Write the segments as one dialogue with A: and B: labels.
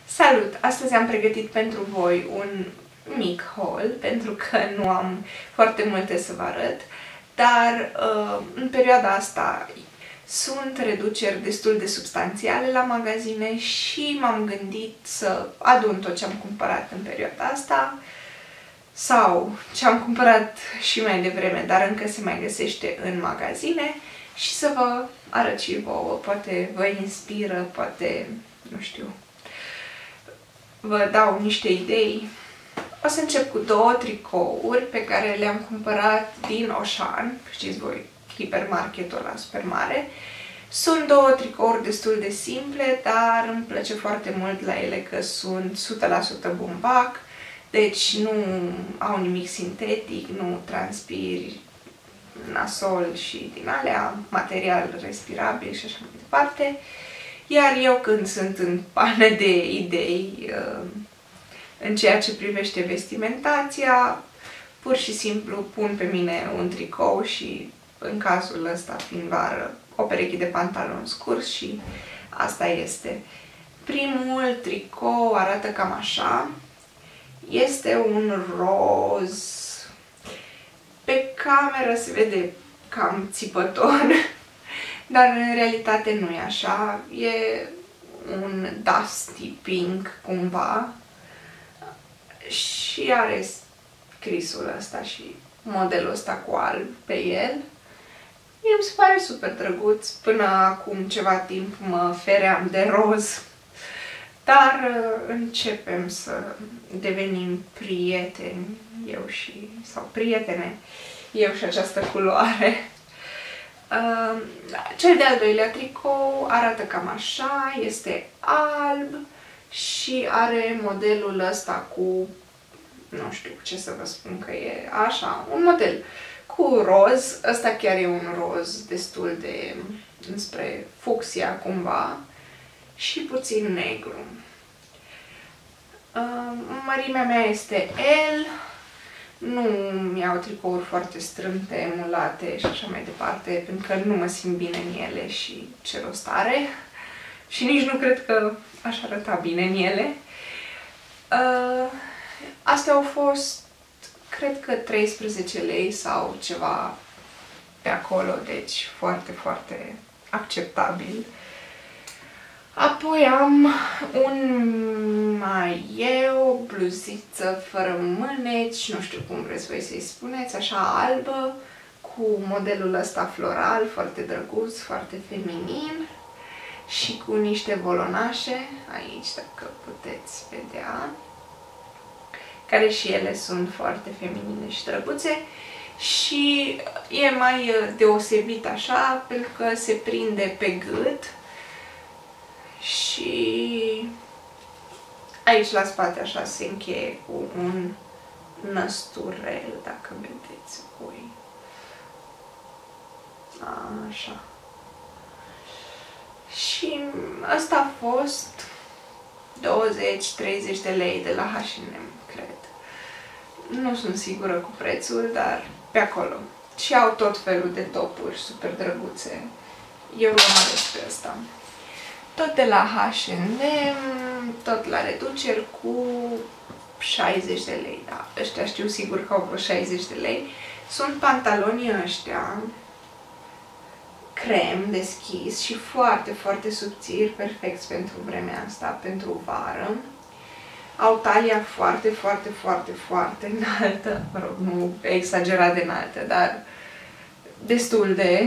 A: Salut! Astăzi am pregătit pentru voi un mic haul, pentru că nu am foarte multe să vă arăt, dar în perioada asta sunt reduceri destul de substanțiale la magazine și m-am gândit să adun tot ce am cumpărat în perioada asta sau ce am cumpărat și mai devreme, dar încă se mai găsește în magazine și să vă arăt și vouă. Poate vă inspiră, poate, nu știu, vă dau niște idei. O să încep cu două tricouri pe care le-am cumpărat din Auchan, știți voi, hipermarketul ăla super mare. Sunt două tricouri destul de simple, dar îmi place foarte mult la ele că sunt 100% bumbac, deci nu au nimic sintetic, nu transpiri nasol și din alea, material respirabil și așa mai departe. Iar eu, când sunt în pană de idei în ceea ce privește vestimentația, pur și simplu pun pe mine un tricou și, în cazul ăsta, fiind vară, o pereche de pantaloni scurs și asta este. Primul tricou arată cam așa. Este un roz. Pe cameră se vede cam țipător, dar în realitate nu e așa. E un dusty pink cumva și are scrisul ăsta și modelul ăsta cu alb pe el. Mie mi se pare super drăguț. Până acum ceva timp mă feream de roz, dar începem să devenim prieteni, sau prietene, eu și această culoare. Cel de-al doilea tricou arată cam așa, este alb și are modelul ăsta cu, nu știu ce să vă spun, că e așa, un model cu roz. Ăsta chiar e un roz destul de înspre fucsia cumva și puțin negru. Mărimea mea este L. Nu mi-au tricouri foarte strâmte, emulate și așa mai departe, pentru că nu mă simt bine în ele și ce rost are. Și nici nu cred că aș arăta bine în ele. Astea au fost, cred că 13 lei sau ceva pe acolo, deci foarte, foarte acceptabil. Apoi am un maieu, bluziță fără mâneci, nu știu cum vreți voi să-i spuneți, așa albă, cu modelul ăsta floral, foarte drăguț, foarte feminin și cu niște volonașe aici, dacă puteți vedea, care și ele sunt foarte feminine și drăguțe. Și e mai deosebit așa, pentru că se prinde pe gât și aici la spate așa se încheie cu un năsturel, dacă vedeți voi. Așa. Și asta a fost 20-30 de lei de la H&M, cred. Nu sunt sigură cu prețul, dar pe acolo. Și au tot felul de topuri super drăguțe. Eu l-am ales pe ăsta. Tot de la H&M, tot la reduceri cu 60 de lei, da. Ăștia știu sigur că au vreo 60 de lei. Sunt pantalonii ăștia, crem deschis și foarte, foarte subțiri, perfecți pentru vremea asta, pentru vară. Au talia foarte, foarte, foarte, foarte înaltă, mă rog, nu exagerat de înaltă, dar destul de.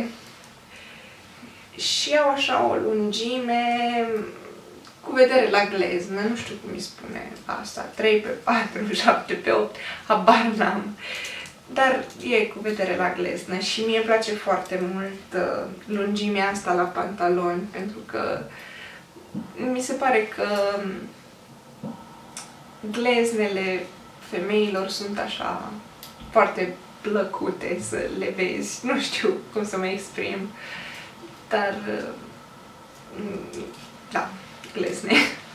A: Și au așa o lungime cu vedere la gleznă, nu știu cum îi spune asta, 3 pe 4, 7 pe 8, habar n-am. Dar e cu vedere la gleznă și mie îmi place foarte mult lungimea asta la pantaloni, pentru că mi se pare că gleznele femeilor sunt așa foarte plăcute să le vezi, nu știu cum să mă exprim, dar da, glezne.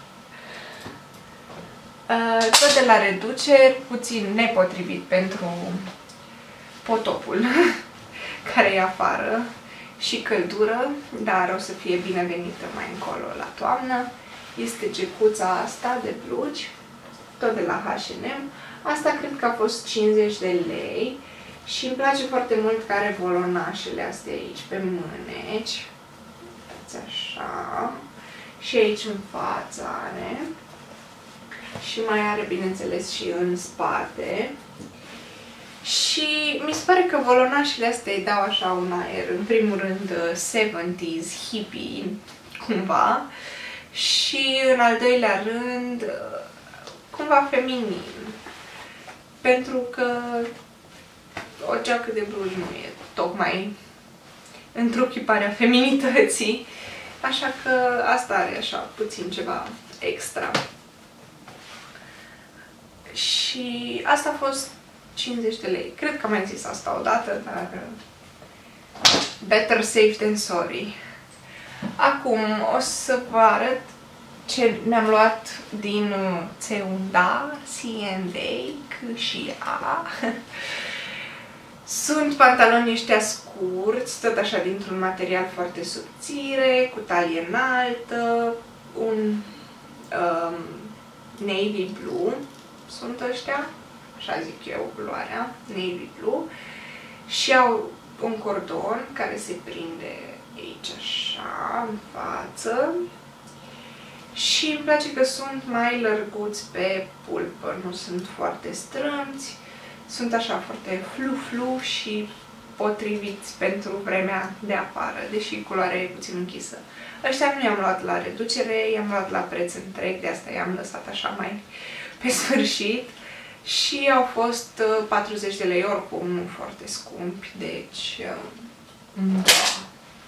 A: Tot de la reduceri, puțin nepotrivit pentru potopul care e afară și căldură, dar o să fie binevenită mai încolo la toamnă. este gecuța asta de blugi, tot de la H&M. Asta cred că a fost 50 de lei și îmi place foarte mult că are volonașele astea aici pe mâneci. Așa. Și aici în față are. Și mai are, bineînțeles, și în spate. Și mi se pare că volonașele astea îi dau așa un aer, în primul rând 70s, hippie, cumva. Și în al doilea rând, cumva feminin. Pentru că o geacă de blugi nu e tocmai întruchiparea feminității. Așa că asta are așa puțin ceva extra. Și asta a fost 50 de lei. Cred că am mai zis asta odată, dar better safe than sorry. Acum o să vă arăt ce mi-am luat din Țeunda, C&A, C și A. Sunt pantaloni ăștia scurți, tot așa dintr-un material foarte subțire, cu talie înaltă, un navy blue, sunt ăștia, așa zic eu culoarea, navy blue, și au un cordon care se prinde aici așa, în față. Și îmi place că sunt mai lărguți pe pulpă, nu sunt foarte strâmți, sunt așa foarte flu-flu și potriviți pentru vremea de afară, deși culoarea e puțin închisă. Ăștia nu i-am luat la reducere, i-am luat la preț întreg, de asta i-am lăsat așa mai pe sfârșit. Și au fost 40 de lei, oricum nu foarte scumpi, deci da.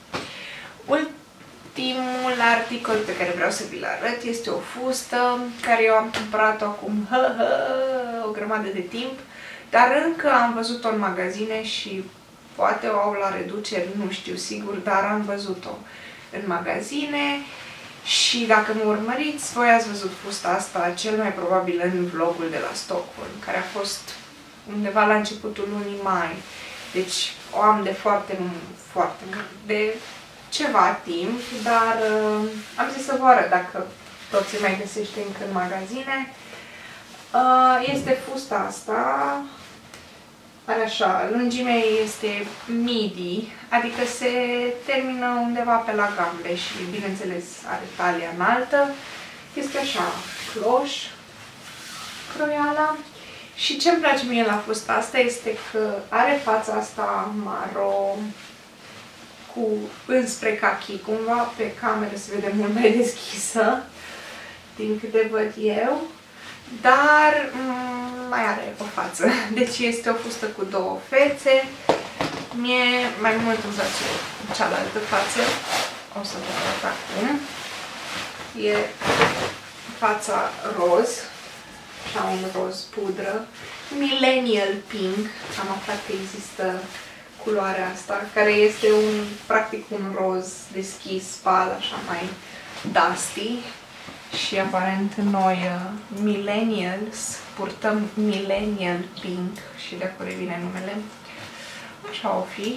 A: Ultimul articol pe care vreau să vi-l arăt este o fustă care eu am cumpărat-o acum o grămadă de timp, dar încă am văzut-o în magazine și poate o au la reduceri, nu știu sigur, dar am văzut-o în magazine. Și dacă mă urmăriți, voi ați văzut fusta asta cel mai probabil în vlogul de la Stockholm, care a fost undeva la începutul lunii mai. Deci o am de de ceva timp, dar am zis să vă arăt dacă tot se mai găsește încă în magazine. Este fusta asta, are așa, lungimea este midi, adică se termină undeva pe la gambe și, bineînțeles, are talia înaltă. Este așa, cloș, croiala. Și ce-mi place mie la fusta asta este că are fața asta maro cu înspre cachi, cumva pe cameră se vede mult mai deschisă, din câte văd eu. Dar mai are o față. Deci este o fustă cu două fețe. Mie mai mult îmi place cealaltă față. O să vă arăt acum. E fața roz. Așa un roz pudră. Millennial pink. Am aflat că există culoarea asta, care este practic un roz deschis, pal, așa mai dusty. Și aparent noi, millennials, purtăm millennial pink și de acolo vine numele. Așa o fi.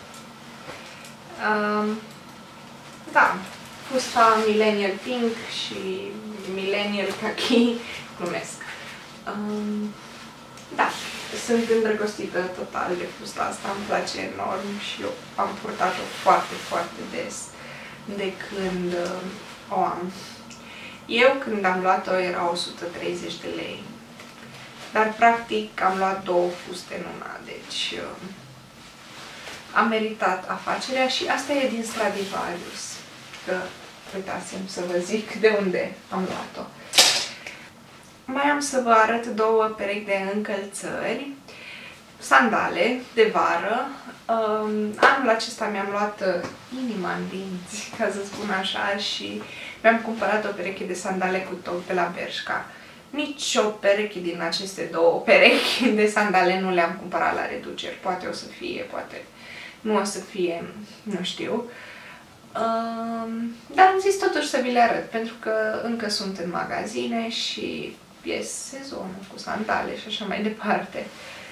A: Da, fusta millennial pink și millennial khaki, glumesc. Da, sunt îndrăgostită total de fusta asta, îmi place enorm și eu am purtat-o foarte, foarte des de când o am. Eu când am luat-o era 130 de lei, dar practic am luat două fuste în una, deci am meritat afacerea și asta e din Stradivarius, că uitați-mi să vă zic de unde am luat-o. Mai am să vă arăt două perechi de încălțări, sandale de vară. Anul acesta mi-am luat inima în dinți, ca să spun așa, și mi-am cumpărat o pereche de sandale cu toc de la Bershka. Nici o pereche din aceste două perechi de sandale nu le-am cumpărat la reduceri. Poate o să fie, poate nu o să fie, nu știu. Dar am zis totuși să vi le arăt, pentru că încă sunt în magazine și e sezonul cu sandale și așa mai departe.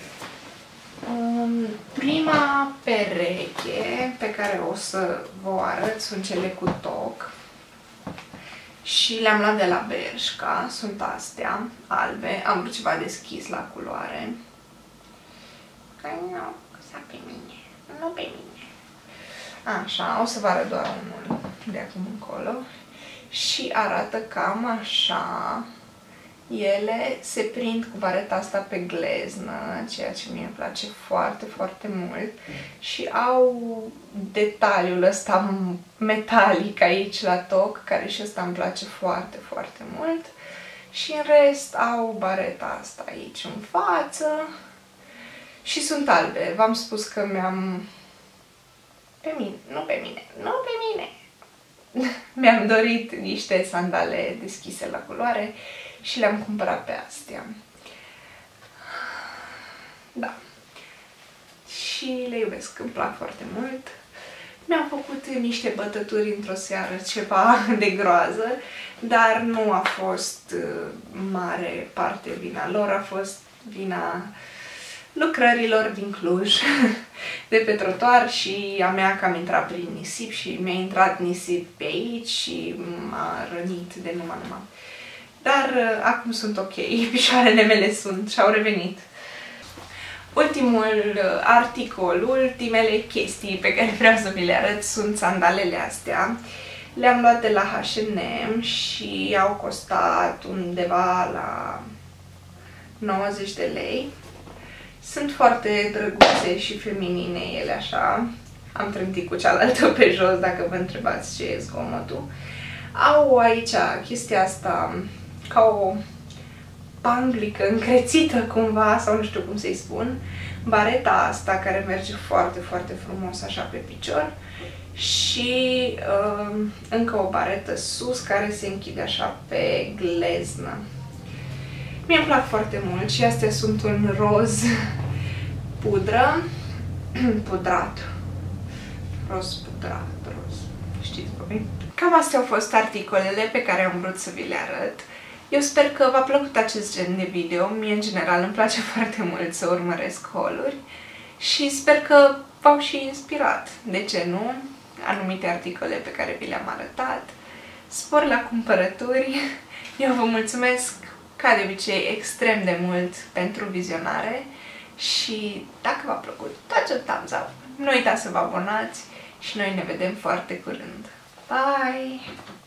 A: Prima pereche pe care o să vă arăt sunt cele cu toc. și le-am luat de la Bershka, sunt astea, albe, am vrut ceva deschis la culoare. Că nu, să pe mine, nu pe mine. Așa, o să vă arăt doar unul de acum încolo și arată cam așa. Ele se prind cu bareta asta pe gleznă, ceea ce mie îmi place foarte, foarte mult și au detaliul ăsta metalic aici la toc, care și ăsta îmi place foarte, foarte mult și în rest au bareta asta aici în față și sunt albe. V-am spus că mi-am... pe mine, nu pe mine, nu pe mine! Mi-am dorit niște sandale deschise la culoare și le-am cumpărat pe astea. Da. Și le iubesc, îmi plac foarte mult. Mi-am făcut niște bătături într-o seară, ceva de groază, dar nu a fost mare parte vina lor, a fost vina lucrărilor din Cluj, de pe trotuar și a mea că am intrat prin nisip și mi-a intrat nisip pe aici și m-a rănit de numai. Dar acum sunt ok, picioarele mele și-au revenit. Ultimul articol, ultimele chestii pe care vreau să vi le arăt sunt sandalele astea. Le-am luat de la H&M și au costat undeva la 90 de lei. Sunt foarte drăguțe și feminine ele așa. Am trântit cu cealaltă pe jos dacă vă întrebați ce e zgomotul. Au aici chestia asta ca o panglică încrețită cumva, sau nu știu cum să-i spun. Bareta asta care merge foarte, foarte frumos așa pe picior. Și încă o baretă sus care se închide așa pe gleznă. Mie îmi plac foarte mult și astea sunt un roz pudră, pudrat, roz pudrat, roz, știți voi? Cam astea au fost articolele pe care am vrut să vi le arăt. Eu sper că v-a plăcut acest gen de video, mie în general îmi place foarte mult să urmăresc haul-uri și sper că v-au și inspirat, de ce nu, anumite articole pe care vi le-am arătat. Spor la cumpărături, eu vă mulțumesc ca de obicei extrem de mult pentru vizionare și dacă v-a plăcut, dați un thumbs up, nu uitați să vă abonați și noi ne vedem foarte curând. Bye!